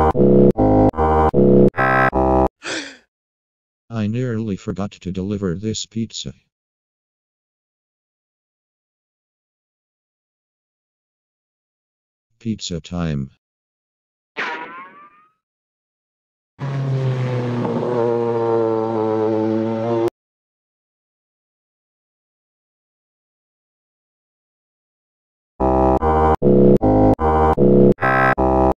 I nearly forgot to deliver this pizza. Pizza time.